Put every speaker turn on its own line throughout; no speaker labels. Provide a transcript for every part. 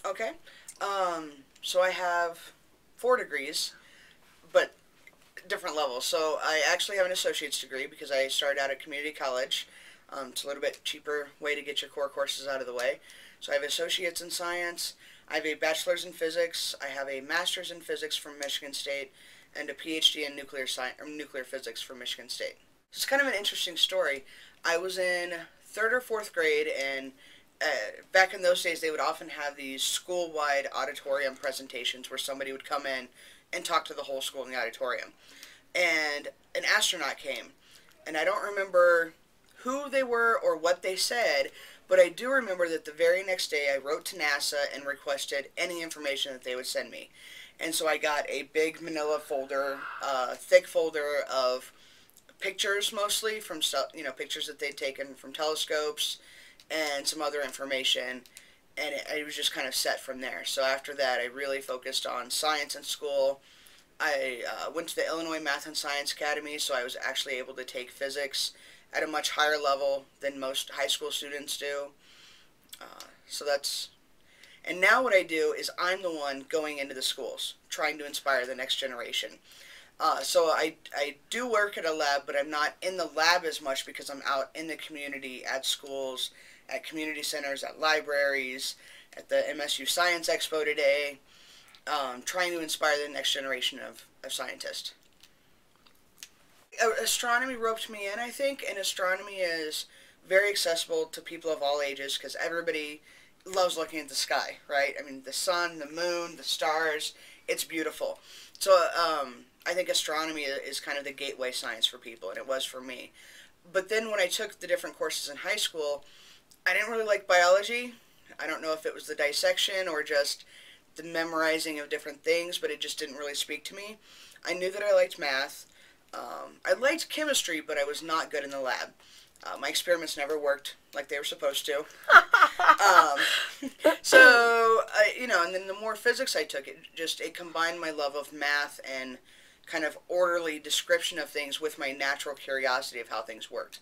Okay. So I have 4 degrees, but different levels. So I actually have an associate's degree because I started out at community college. It's a little bit cheaper way to get your core courses out of the way. So I have associates in science. I have a bachelor's in physics. I have a master's in physics from Michigan State, and a PhD in nuclear science or nuclear physics from Michigan State. It's kind of an interesting story. I was in 3rd or 4th grade, and back in those days, they would often have these school-wide auditorium presentations where somebody would come in and talk to the whole school in the auditorium. And an astronaut came, and I don't remember who they were or what they said, but I do remember that the very next day I wrote to NASA and requested any information that they would send me. And so I got a big manila folder, thick folder of pictures mostly from stuff, pictures that they'd taken from telescopes and some other information, and it was just kind of set from there. So after that, I really focused on science in school. I went to the Illinois Math and Science Academy, so I was actually able to take physics at a much higher level than most high school students do. And now what I do is I'm the one going into the schools, trying to inspire the next generation. So I do work at a lab, but I'm not in the lab as much because I'm out in the community, at schools, at community centers, at libraries, at the MSU Science Expo today, trying to inspire the next generation of scientists. Astronomy roped me in, I think, and astronomy is very accessible to people of all ages because everybody loves looking at the sky, right? I mean, the sun, the moon, the stars, it's beautiful. So I think astronomy is kind of the gateway science for people, and it was for me. But then when I took the different courses in high school, I didn't really like biology. I don't know if it was the dissection or just the memorizing of different things, but it just didn't really speak to me. I knew that I liked math. I liked chemistry, but I was not good in the lab. My experiments never worked like they were supposed to. And then the more physics I took, it combined my love of math and kind of orderly description of things with my natural curiosity of how things worked.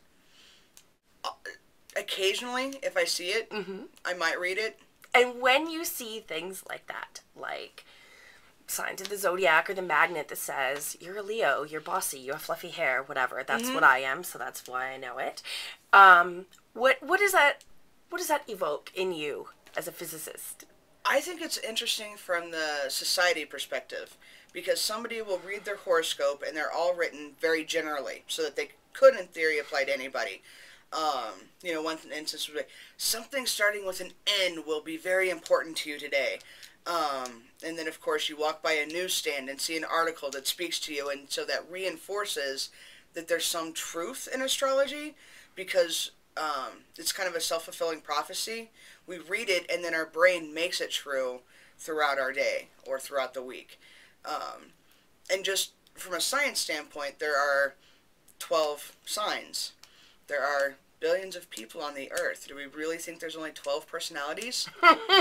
Occasionally, if I see it, I might read it.
And when you see things like that, like signs of the zodiac or the magnet that says, you're a Leo, you're bossy, you have fluffy hair, whatever. That's what I am, so that's why I know it. What does that evoke in you as a physicist?
I think it's interesting from the society perspective, because somebody will read their horoscope and they're all written very generally, so that they could, in theory, apply to anybody. One instance would be, something starting with an N will be very important to you today. And then, of course, you walk by a newsstand and see an article that speaks to you, and so that reinforces that there's some truth in astrology, because it's kind of a self-fulfilling prophecy. We read it, and then our brain makes it true throughout our day or throughout the week. And just from a science standpoint, there are 12 signs. There are billions of people on the earth. Do we really think there's only 12 personalities?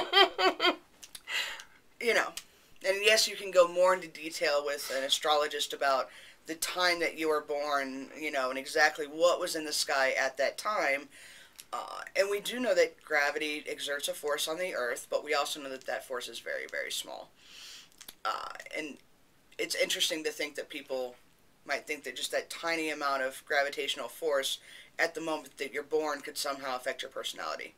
And yes, you can go more into detail with an astrologist about the time that you were born, and exactly what was in the sky at that time. And we do know that gravity exerts a force on the earth, but we also know that that force is very, very small. And it's interesting to think that people might think that just that tiny amount of gravitational force at the moment that you're born could somehow affect your personality.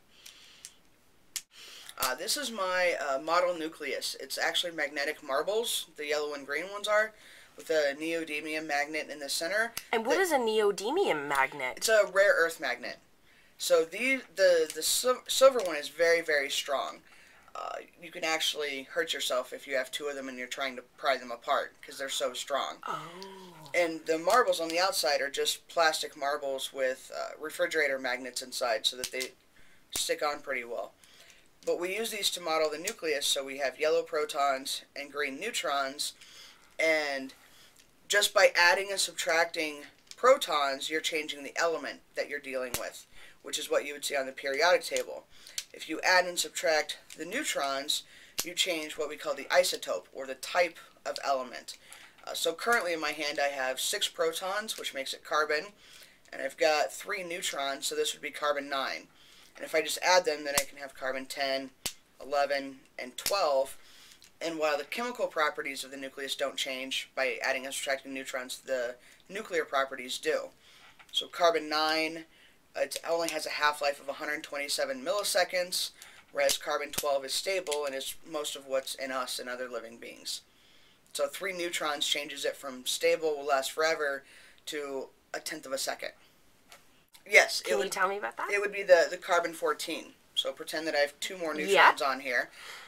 This is my model nucleus. It's actually magnetic marbles, the yellow and green ones are, with a neodymium magnet in the center.
And what is a neodymium magnet?
It's a rare earth magnet. So the silver one is very, very strong. You can actually hurt yourself if you have 2 of them and you're trying to pry them apart because they're so strong.
Oh.
And the marbles on the outside are just plastic marbles with refrigerator magnets inside so that they stick on pretty well. But we use these to model the nucleus, so we have yellow protons and green neutrons, and just by adding and subtracting protons, you're changing the element that you're dealing with, which is what you would see on the periodic table. If you add and subtract the neutrons, you change what we call the isotope, or the type of element. So currently in my hand I have 6 protons, which makes it carbon, and I've got 3 neutrons, so this would be carbon 9. And if I just add them, then I can have carbon 10 11, and 12. And while the chemical properties of the nucleus don't change by adding and subtracting neutrons, the nuclear properties do. So carbon 9, it only has a half-life of 127 milliseconds, whereas carbon 12 is stable and is most of what's in us and other living beings. So 3 neutrons changes it from stable, will last forever, to a tenth of a second. Yes.
Can you tell me about that?
It would be the carbon 14. So pretend that I have 2 more neutrons on here.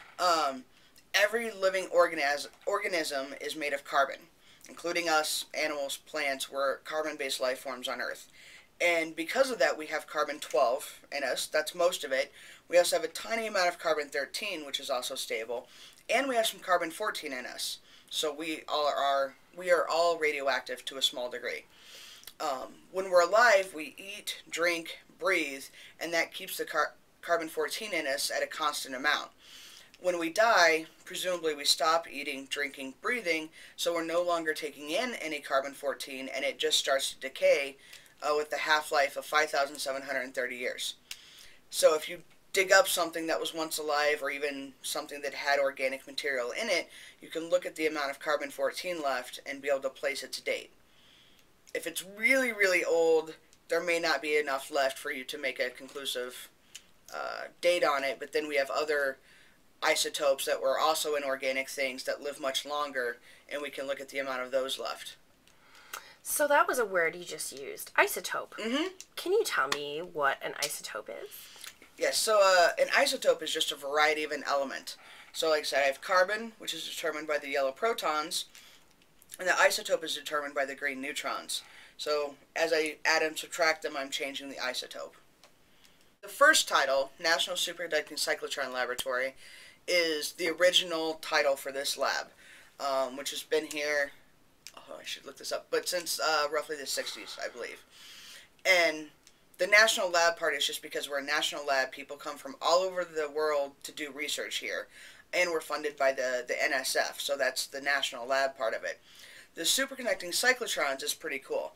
Every living organism is made of carbon, including us, animals, plants. We're carbon-based life forms on Earth. And because of that, we have carbon 12 in us. That's most of it. We also have a tiny amount of carbon 13, which is also stable. And we have some carbon 14 in us. So we are all radioactive to a small degree. When we're alive, we eat, drink, breathe, and that keeps the carbon 14 in us at a constant amount. When we die, presumably we stop eating, drinking, breathing, so we're no longer taking in any carbon 14, and it just starts to decay with the half-life of 5,730 years. So if you dig up something that was once alive, or even something that had organic material in it, you can look at the amount of carbon 14 left and be able to place its date. If it's really, really old, there may not be enough left for you to make a conclusive date on it, but then we have other isotopes that were also inorganic things that live much longer, and we can look at the amount of those left.
So that was a word you just used, isotope.
Mm-hmm.
Can you tell me what an isotope is?
Yes, so an isotope is just a variety of an element. So like I said, I have carbon, which is determined by the yellow protons, and the isotope is determined by the green neutrons. So as I add and subtract them, I'm changing the isotope. The first title, National Superconducting Cyclotron Laboratory, is the original title for this lab, which has been here, oh, I should look this up, but since roughly the 60s, I believe. And the national lab part is just because we're a national lab. People come from all over the world to do research here, and we're funded by the NSF, so that's the national lab part of it. The superconducting cyclotrons is pretty cool.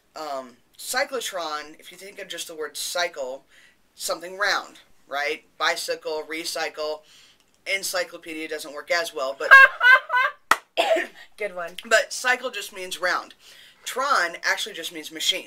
Cyclotron, if you think of just the word cycle, something round, right? Bicycle, recycle. Encyclopedia doesn't work as well, but
good one.
But cycle just means round. Tron actually just means machine.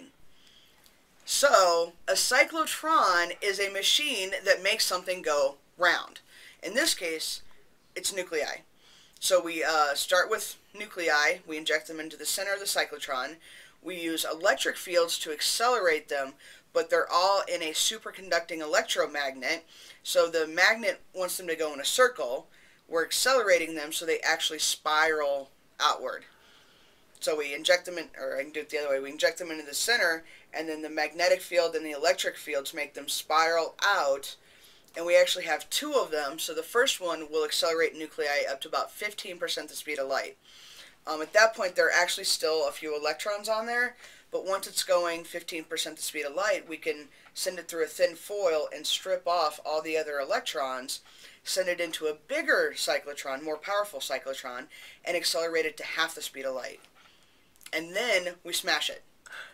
So a cyclotron is a machine that makes something go round. In this case, it's nuclei. So we start with nuclei. We inject them into the center of the cyclotron. We use electric fields to accelerate them, but they're all in a superconducting electromagnet. So the magnet wants them to go in a circle. We're accelerating them so they actually spiral outward. So we inject them in, or I can do it the other way, we inject them into the center, and then the magnetic field and the electric fields make them spiral out, and we actually have 2 of them. So the first one will accelerate nuclei up to about 15% the speed of light. At that point, there are actually still a few electrons on there, but once it's going 15% the speed of light, we can send it through a thin foil and strip off all the other electrons, send it into a bigger cyclotron, more powerful cyclotron, and accelerate it to half the speed of light. And then we smash it.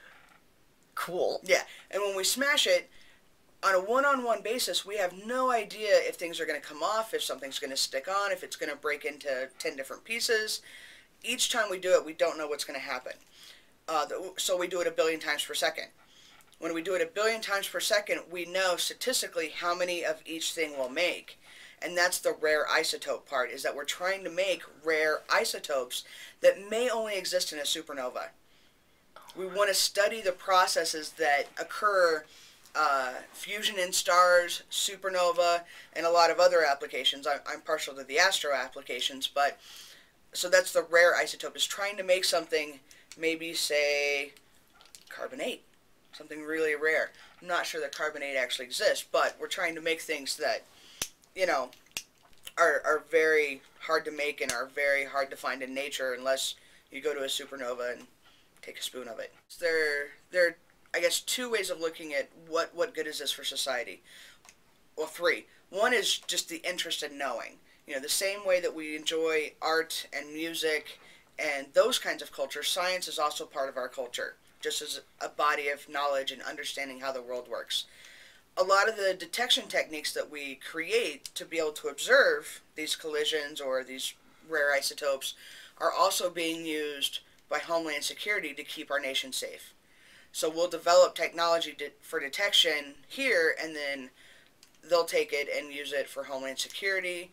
Cool.
Yeah, and when we smash it, on a one-on-one basis, we have no idea if things are going to come off, if something's going to stick on, if it's going to break into 10 different pieces. Each time we do it, we don't know what's going to happen. So we do it 1 billion times per second. When we do it 1 billion times per second, we know statistically how many of each thing we'll make. And that's the rare isotope part, is that we're trying to make rare isotopes that may only exist in a supernova. We want to study the processes that occur, fusion in stars, supernova, and a lot of other applications. I'm partial to the astro applications, but so that's the rare isotope, is trying to make something, maybe say carbonate, something really rare. I'm not sure that carbonate actually exists, but we're trying to make things that, you know, are very hard to make and are very hard to find in nature unless you go to a supernova and take a spoon of it. There are, I guess, 2 ways of looking at what good is this for society. Well, 3. One is just the interest in knowing. You know, the same way that we enjoy art and music and those kinds of culture, science is also part of our culture, just as a body of knowledge and understanding how the world works. a lot of the detection techniques that we create to be able to observe these collisions or these rare isotopes are also being used by Homeland Security to keep our nation safe. So we'll develop technology for detection here, and then they'll take it and use it for Homeland Security.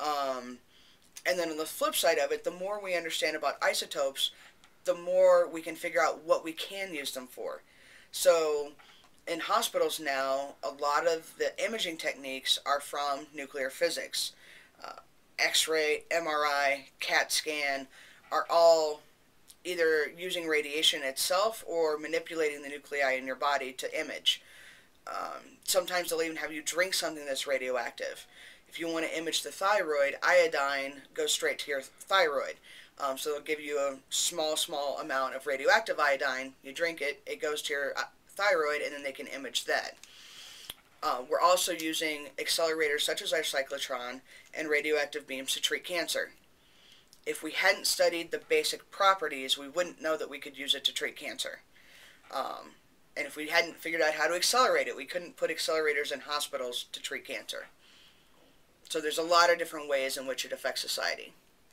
And then on the flip side of it, the more we understand about isotopes, the more we can figure out what we can use them for. So in hospitals now, a lot of the imaging techniques are from nuclear physics. X-ray, MRI, CAT scan are all either using radiation itself or manipulating the nuclei in your body to image. Sometimes they'll even have you drink something that's radioactive. If you want to image the thyroid, iodine goes straight to your thyroid. So they'll give you a small amount of radioactive iodine. You drink it, it goes to your thyroid, and then they can image that. We're also using accelerators such as our cyclotron and radioactive beams to treat cancer. If we hadn't studied the basic properties, we wouldn't know that we could use it to treat cancer. And if we hadn't figured out how to accelerate it, we couldn't put accelerators in hospitals to treat cancer. So there's a lot of different ways in which it affects society.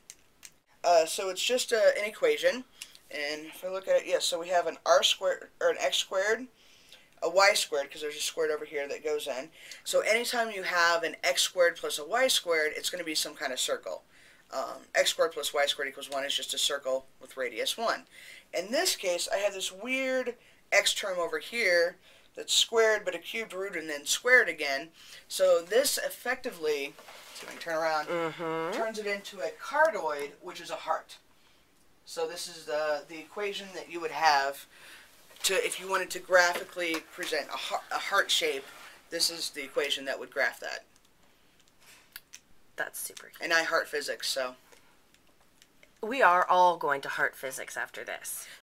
So it's just an equation, and if I look at it, yes, so we have an r squared, or an x squared, a y squared, because there's a squared over here that goes in. So anytime you have an x squared plus a y squared, it's going to be some kind of circle. X squared plus y squared equals 1 is just a circle with radius 1. In this case, I have this weird x term over here that's squared, but a cubed root and then squared again. So this effectively, so I can turn around, turns it into a cardioid, which is a heart. So this is the equation that you would have to, if you wanted to graphically present a heart shape, this is the equation that would graph that.
That's super cute.
And I heart physics, so.
We are all going to heart physics after this.